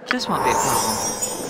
This won't be a problem.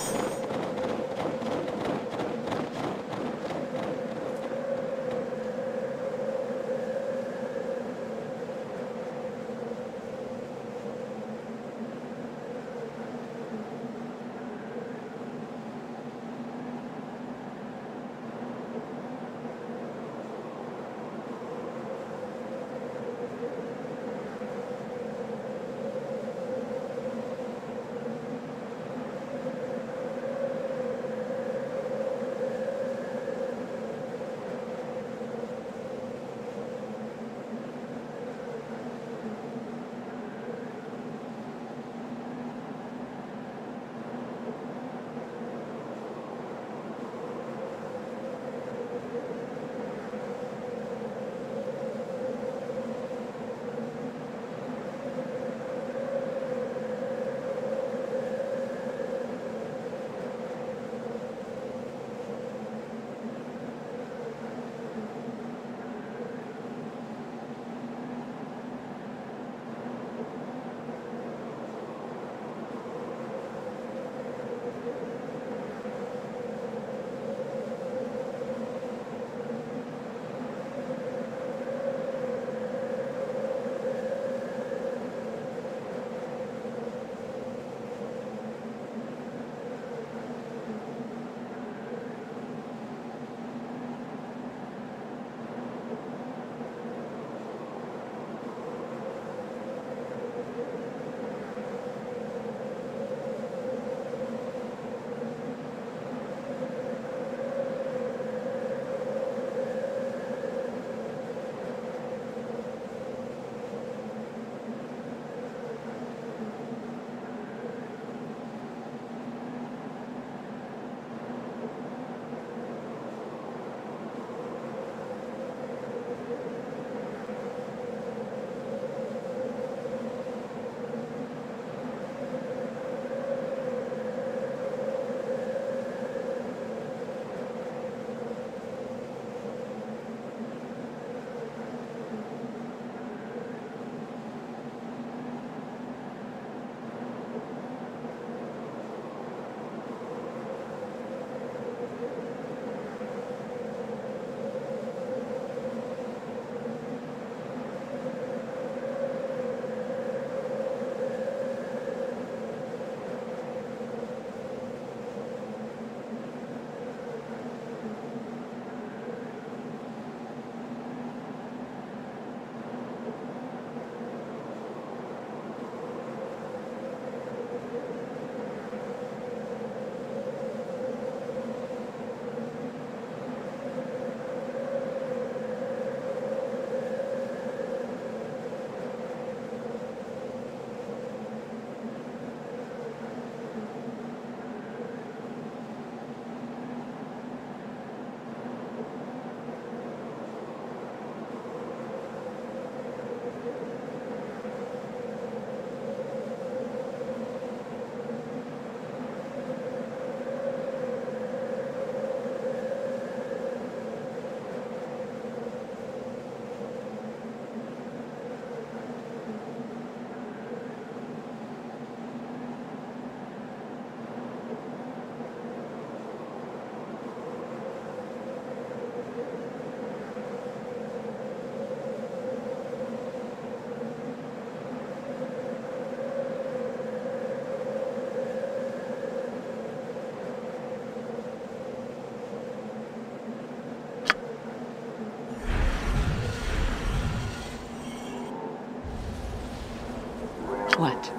What?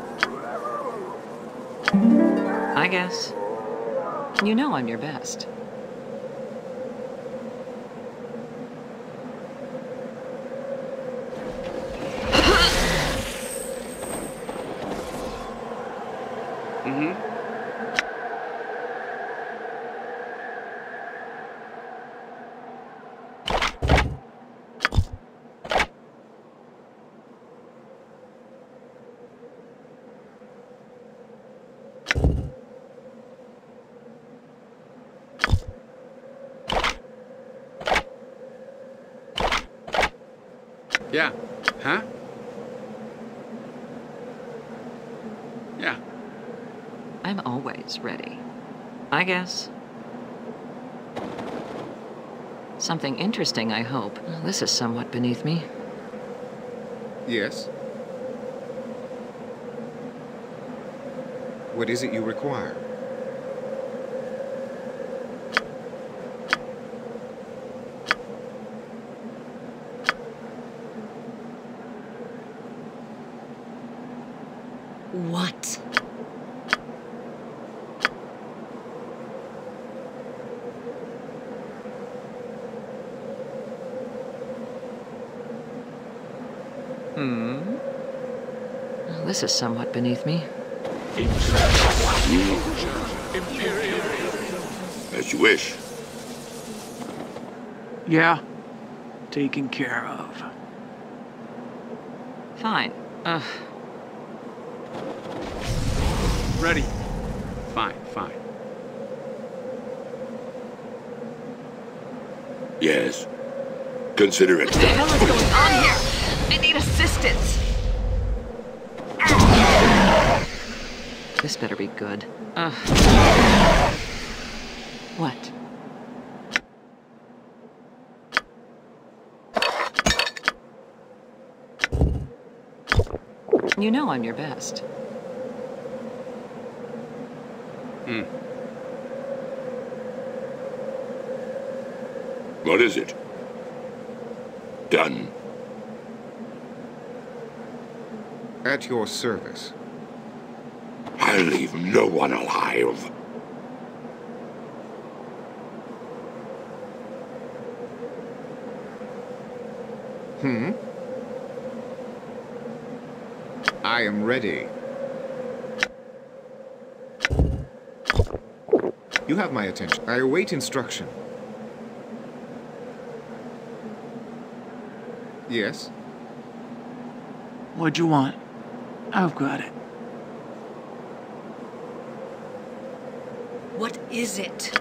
I guess. You know I'm your best. Mm-hmm. Yeah. Huh? Yeah. I'm always ready. I guess. Something interesting, I hope. This is somewhat beneath me. Yes? What is it you require? What? This is somewhat beneath me. As you wish. Yeah, taken care of. Fine. Ready. Fine, fine. Yes. Consider it What the hell done. is going on here? I need assistance. This better be good. What? You know I'm your best. What is it? Done. At your service. I'll leave no one alive. I am ready. You have my attention. I await instruction. Yes? What'd you want? I've got it. What is it?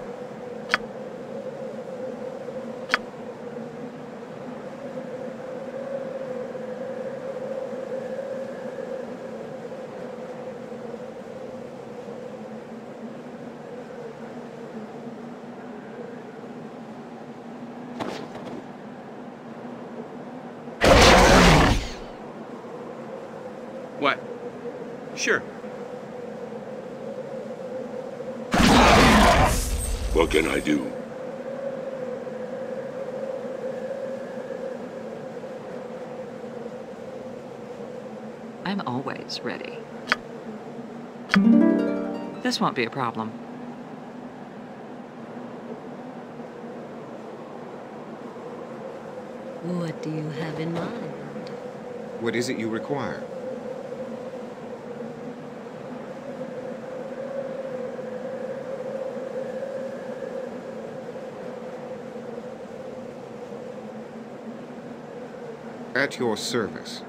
What? Sure. What can I do? I'm always ready. This won't be a problem. What do you have in mind? What is it you require? At your service.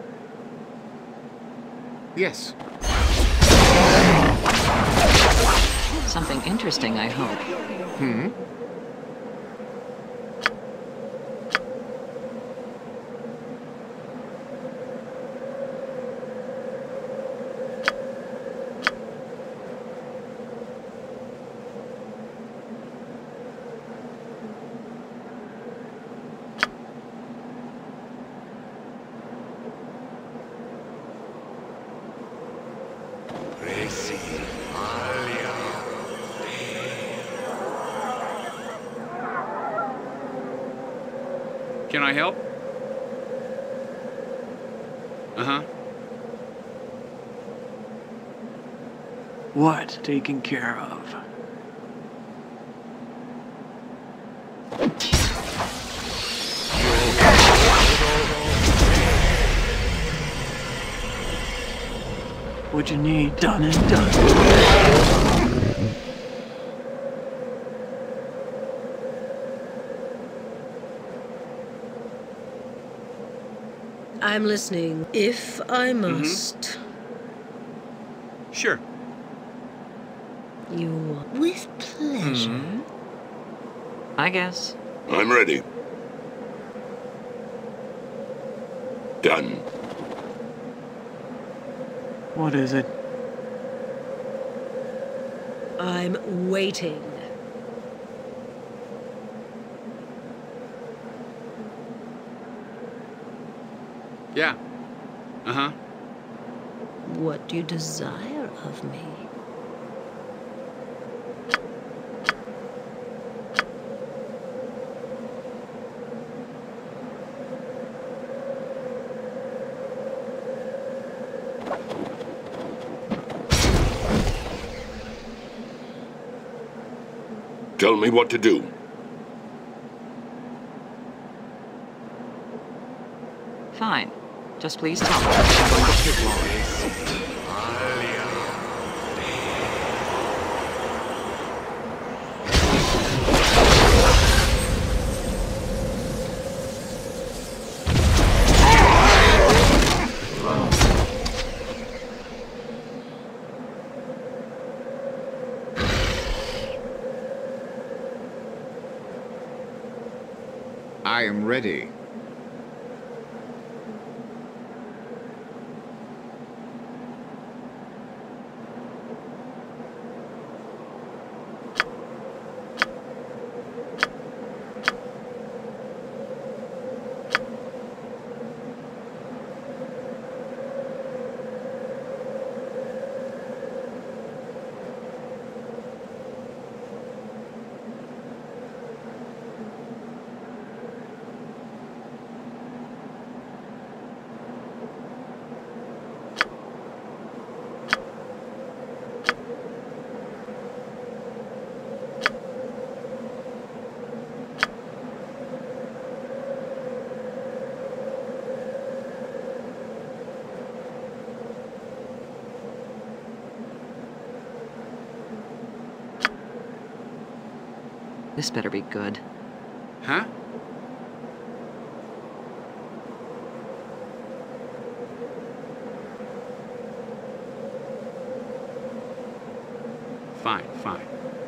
Yes. Something interesting, I hope. Can I help? Uh-huh. What? Taken care of. What you need done and done. I'm listening, if I must. Sure. You want? With pleasure. I guess. I'm ready. Done. What is it? I'm waiting. Yeah. Uh-huh. What do you desire of me? Tell me what to do. Fine. Just please tell me what the pit wall is. I am ready. This better be good. Huh? Fine, fine.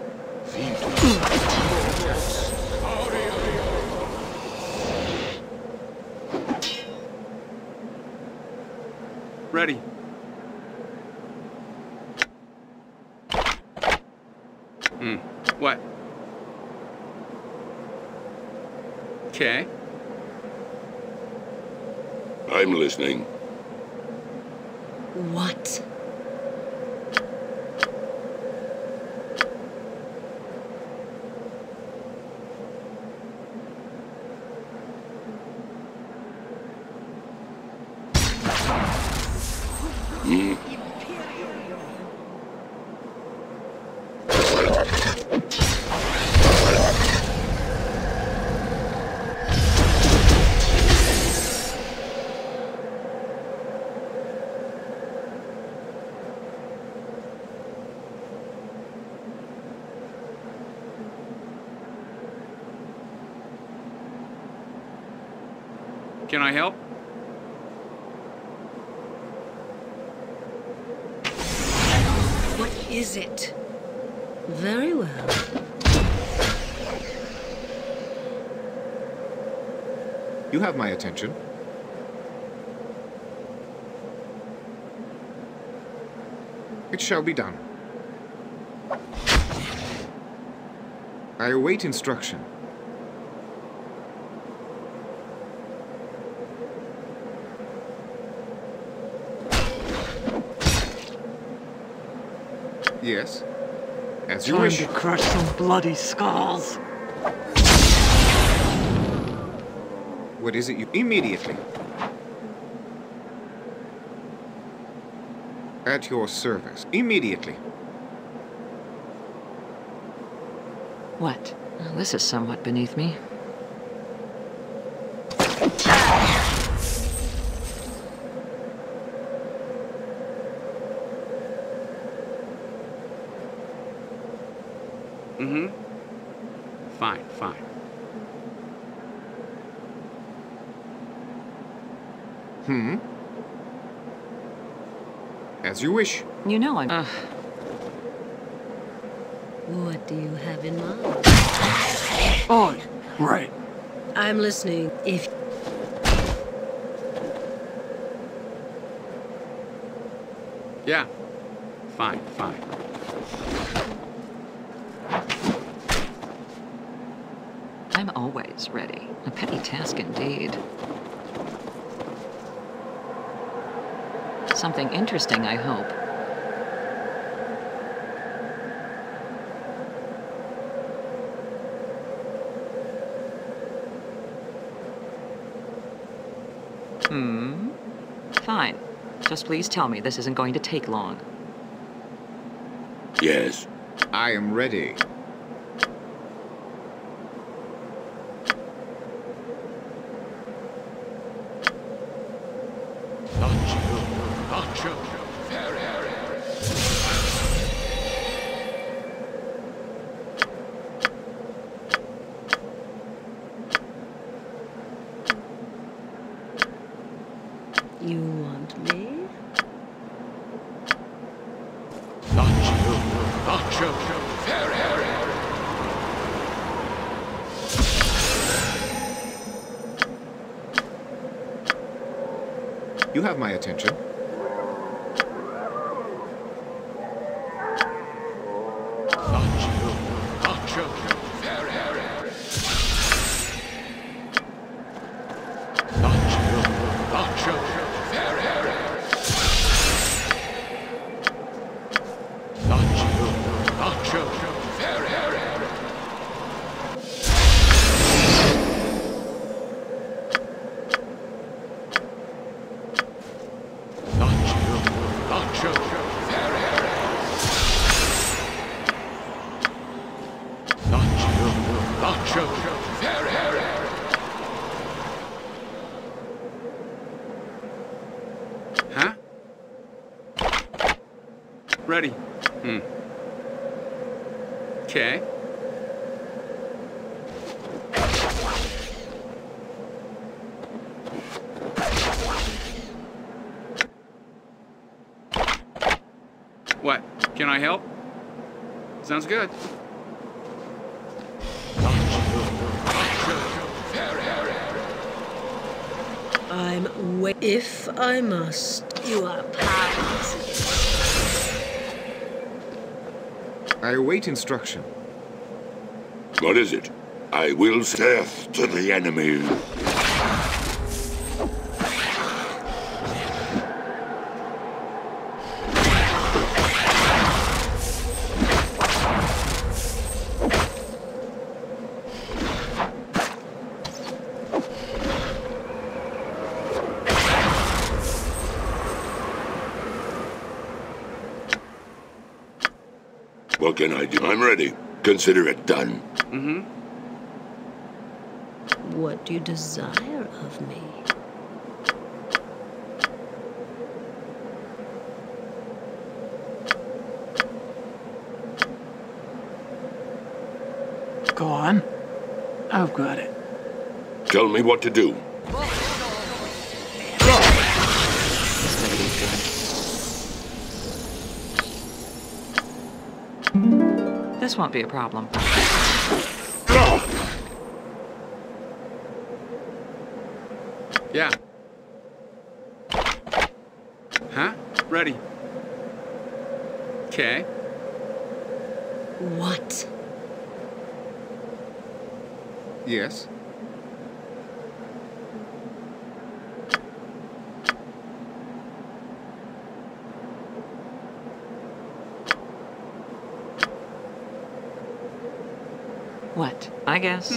Ready. What? Okay. I'm listening. What? Can I help? What is it? Very well. You have my attention. It shall be done. I await instruction. Yes. As you Time wish. to crush some bloody skulls. What is it you... Immediately. At your service. Immediately. What? Well, this is somewhat beneath me. Fine, fine. As you wish. You know I'm... What do you have in mind? Oh, right. I'm listening. If Yeah. Fine, fine. I'm always ready. A petty task indeed. Something interesting, I hope. Fine. Just please tell me this isn't going to take long. Yes. I am ready. You want me? You have my attention. Huh? Ready. Okay. What? Can I help? Sounds good. If I must, you are powerless. I await instruction. What is it? I will death to the enemy. What can I do? I'm ready. Consider it done. What do you desire of me? Go on. I've got it. Tell me what to do. This won't be a problem. Yeah. Huh? Ready. Okay. What? Yes. What? I guess.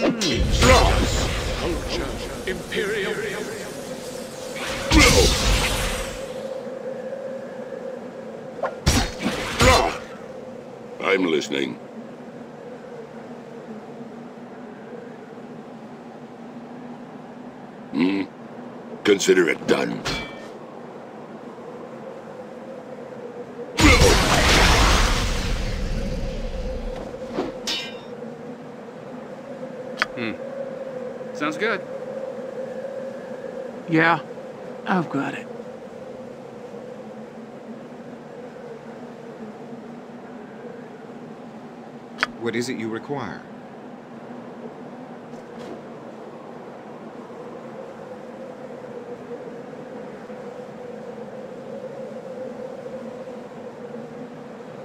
Imperial. I'm listening. Consider it done. Sounds good. Yeah, I've got it. What is it you require?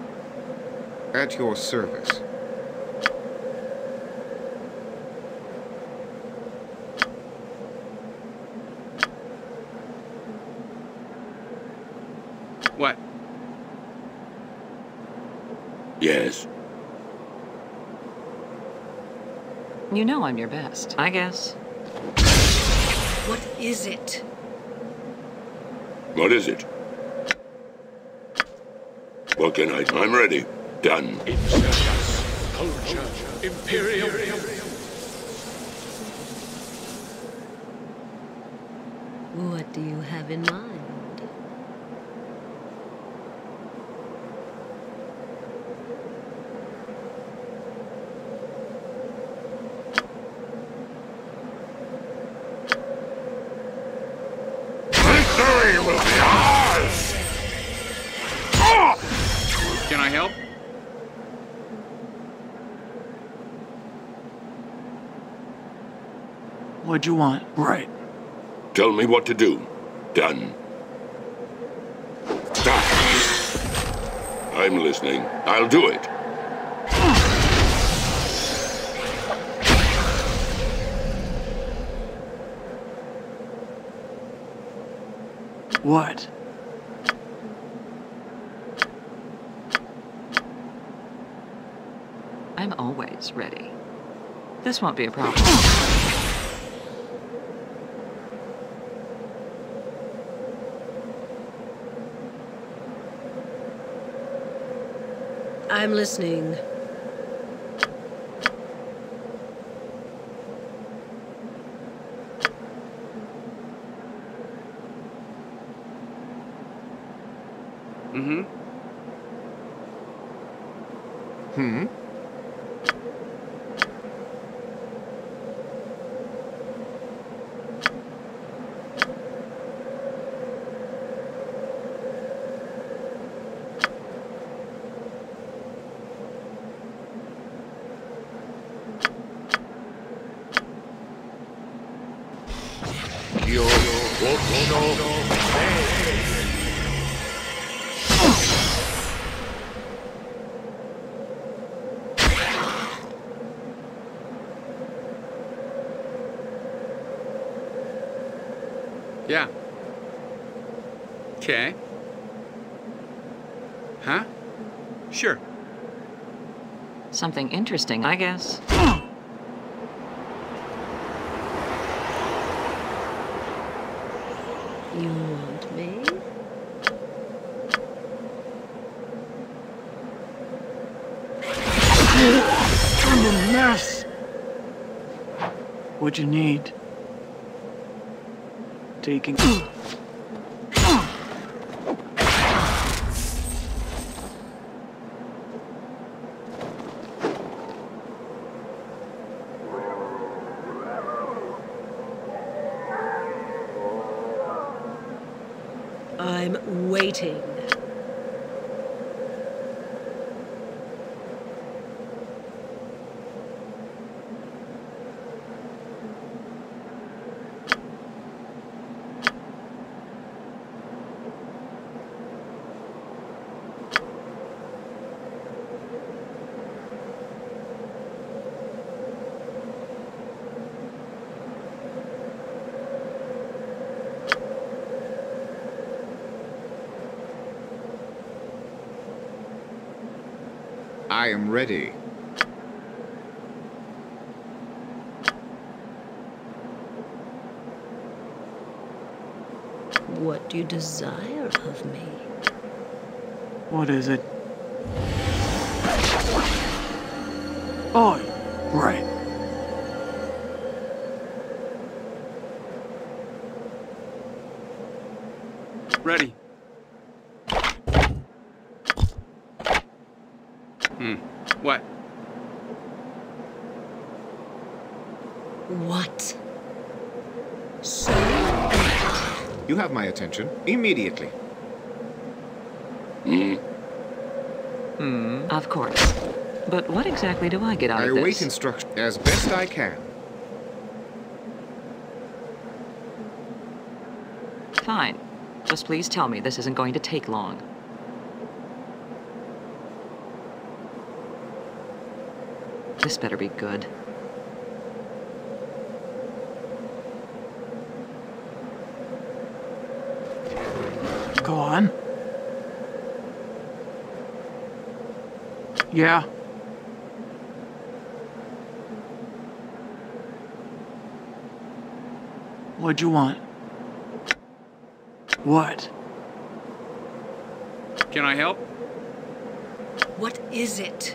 At your service. Yes. You know I'm your best, I guess. What is it? What is it? What can I... I'm ready. Done. Insurgents, culture, Imperium. What do you have in mind? Victory will be ours! Can I help? What'd you want? Right. Tell me what to do. Done. Stop. I'm listening. I'll do it. What? I'm always ready. This won't be a problem. I'm listening. Mm-hmm. Hmm? Yeah. Okay. Huh? Sure. Something interesting, I guess. You want me? I'm a mess. What you need? Taking. I'm waiting. I am ready. What do you desire of me? What is it? Oh, right. Ready. What? What? So? You have my attention immediately. Of course. But what exactly do I get out I of this? await instruction as best I can. Fine. Just please tell me this isn't going to take long. This better be good. Go on. Yeah? What'd you want? What? Can I help? What is it?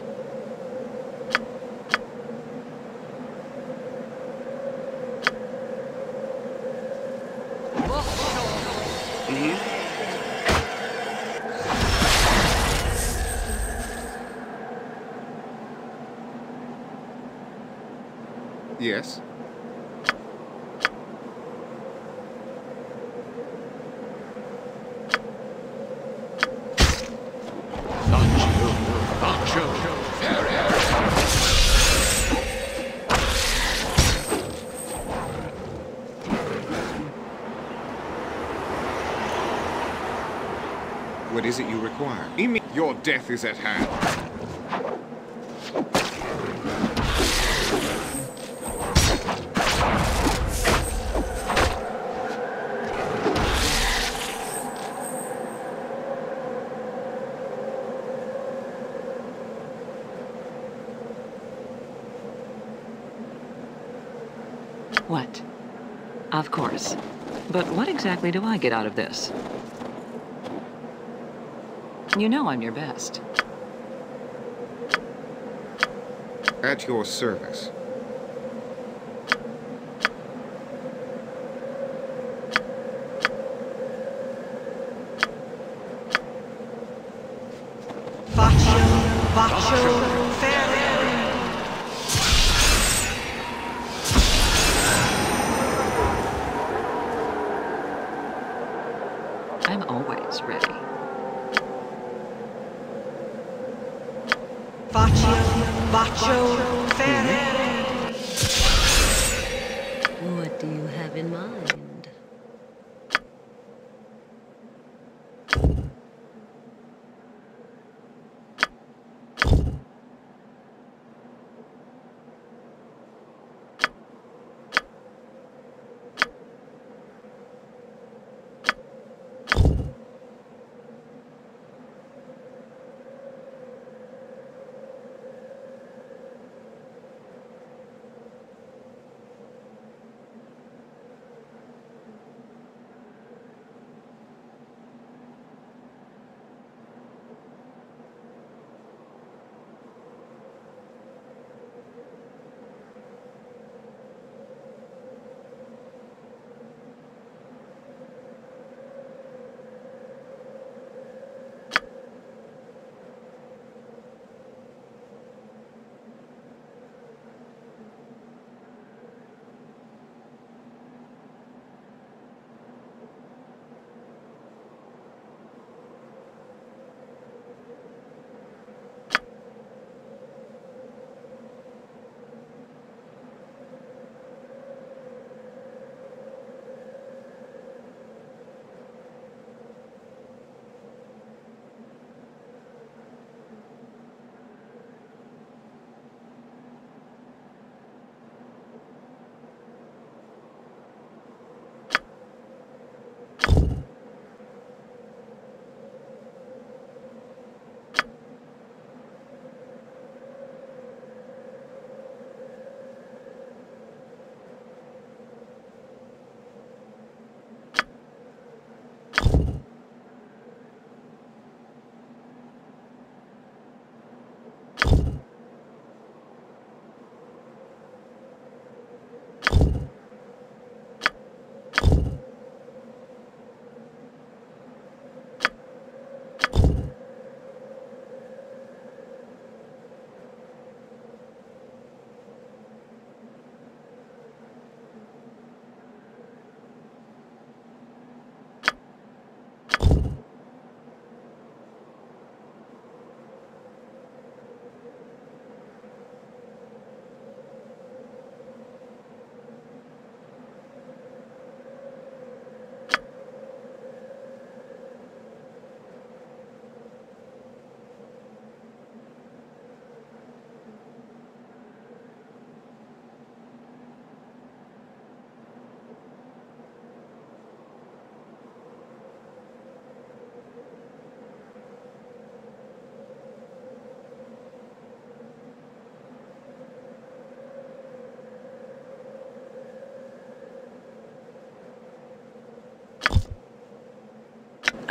Yes? What is it you require? Your death is at hand. What? Of course. But what exactly do I get out of this? You know I'm your best. At your service. I'm always ready. What do you have in mind?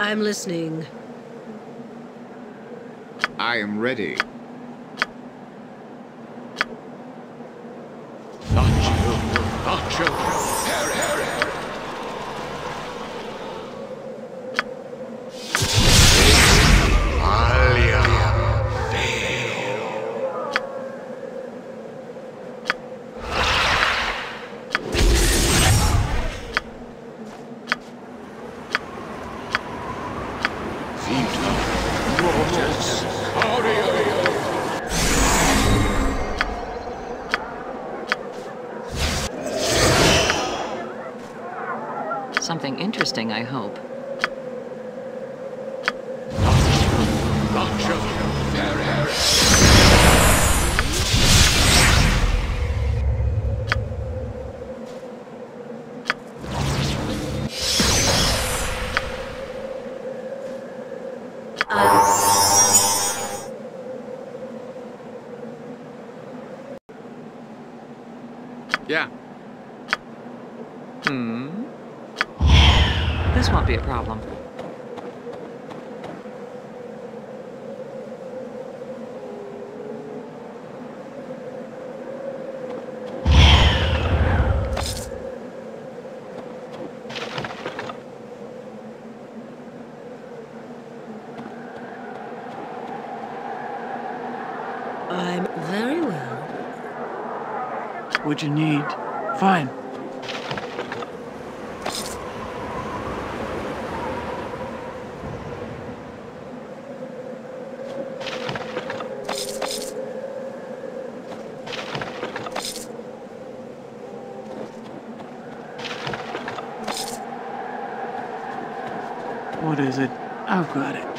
I'm listening. I am ready. Accio. Something interesting, I hope. Yeah. This won't be a problem. I'm very well. What you need? Fine. What is it? I've got it.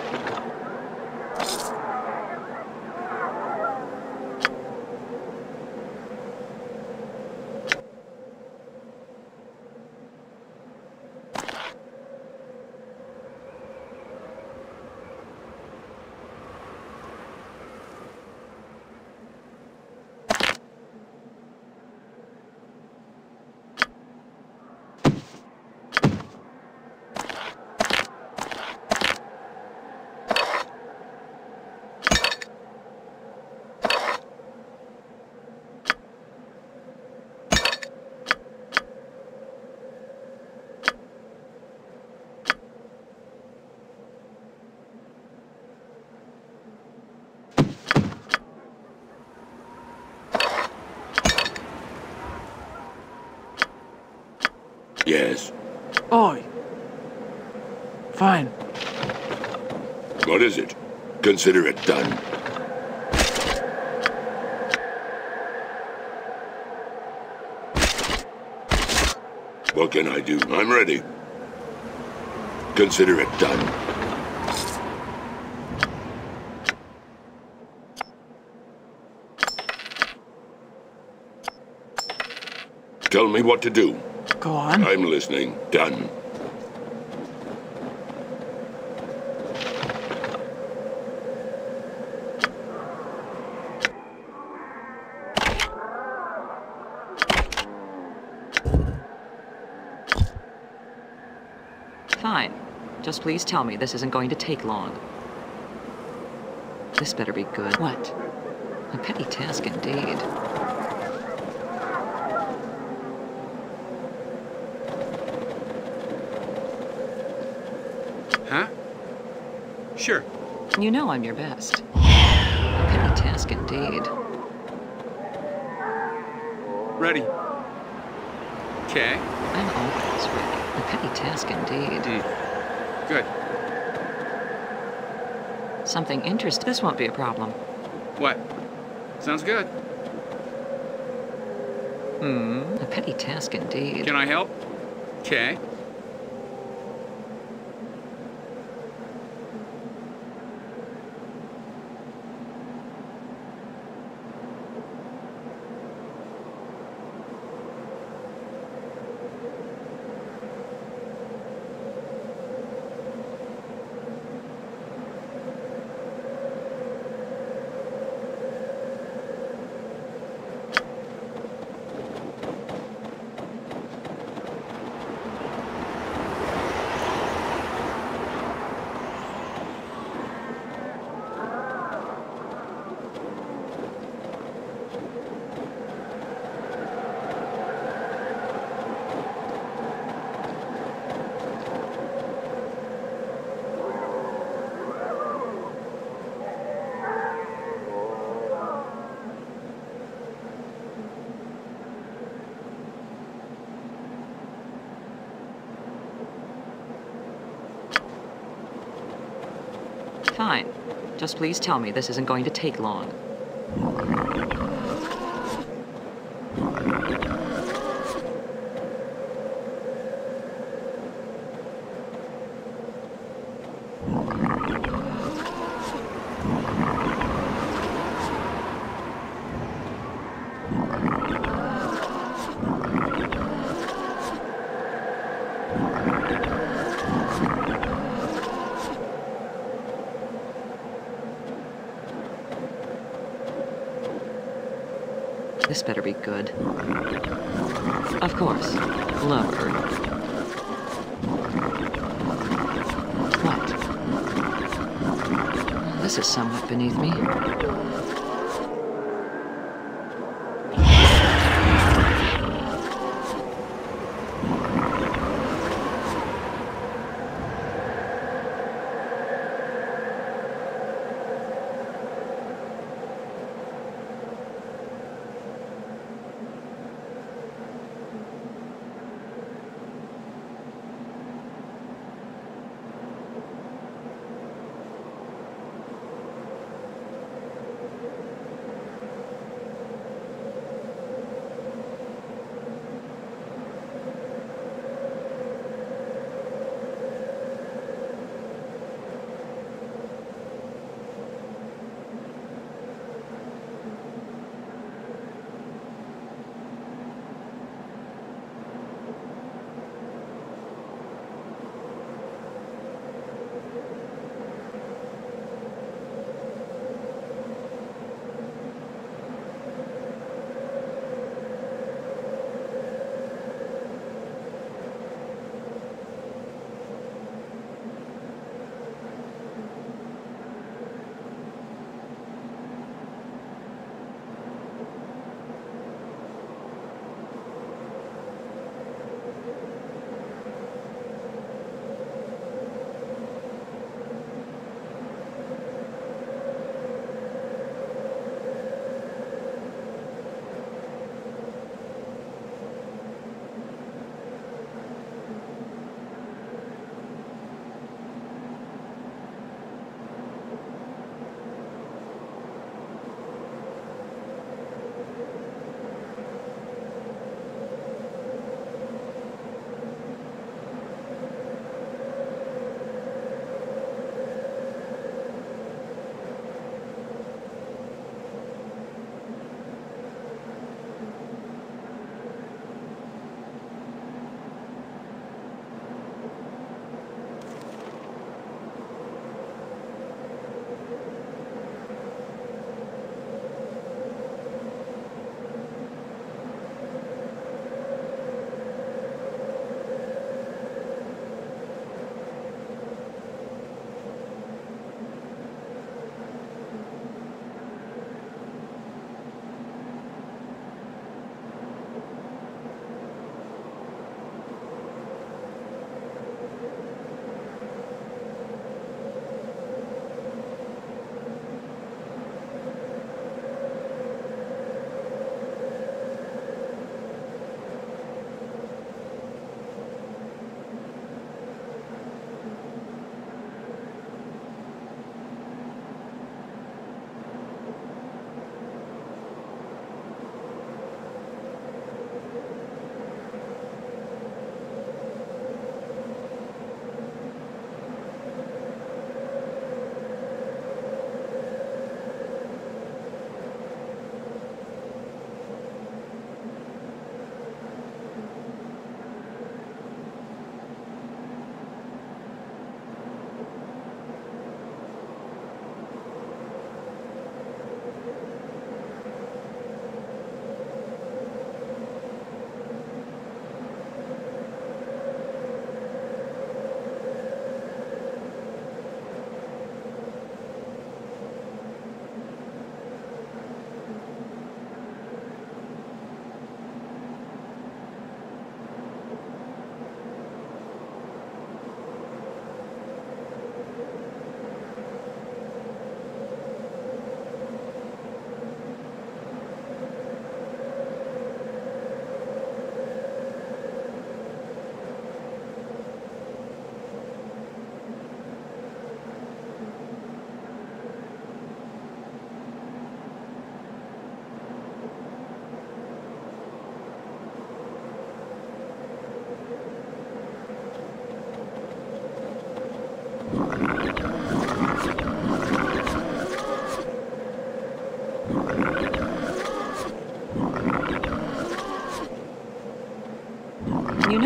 Yes. Oi. Fine. What is it? Consider it done. What can I do? I'm ready. Consider it done. Tell me what to do. Go on. I'm listening. Done. Fine. Just please tell me this isn't going to take long. This better be good. What? A petty task indeed. Huh? Sure. You know I'm your best. A petty task indeed. Ready. Okay. I'm always ready. A petty task indeed. Good. Something interesting. This won't be a problem. What? Sounds good. A petty task indeed. Can I help? Okay. fine. Just please tell me this isn't going to take long. This better be good. Of course. Lower. What? This is somewhat beneath me.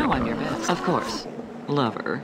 know I'm your best. Of course. Lover.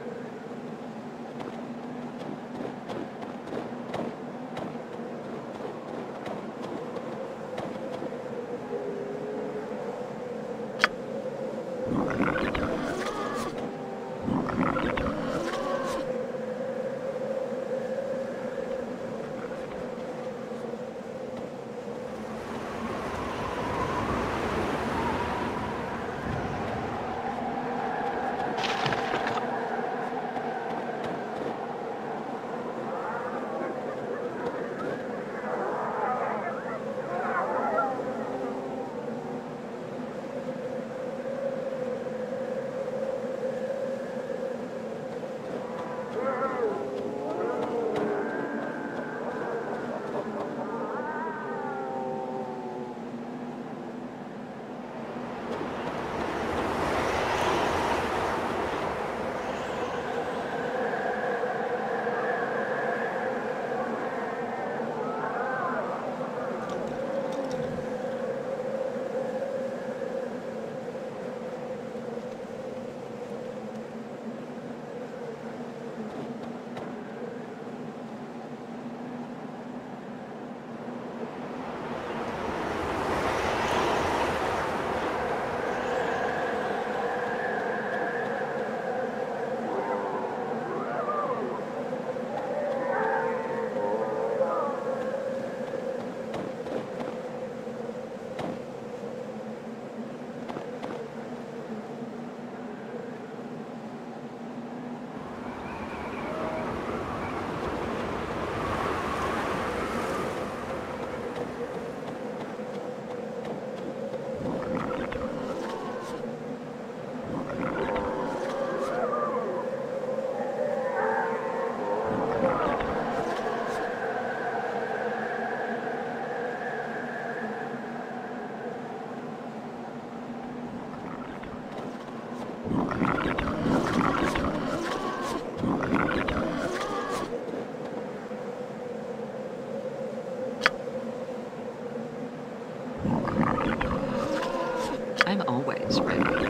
I'm always ready.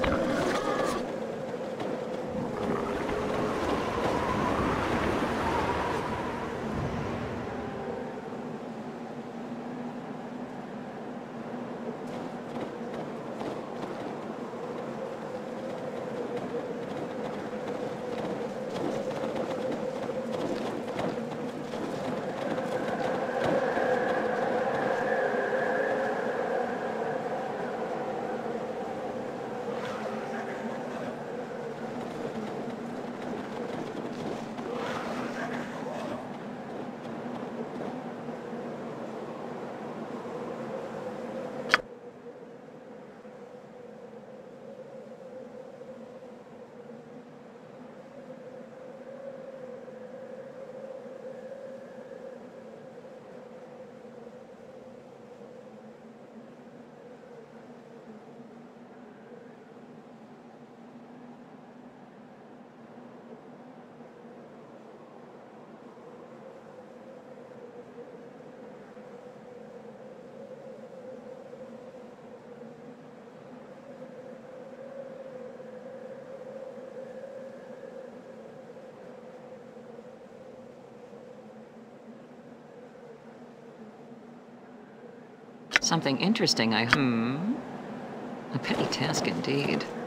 Something interesting, A petty task indeed.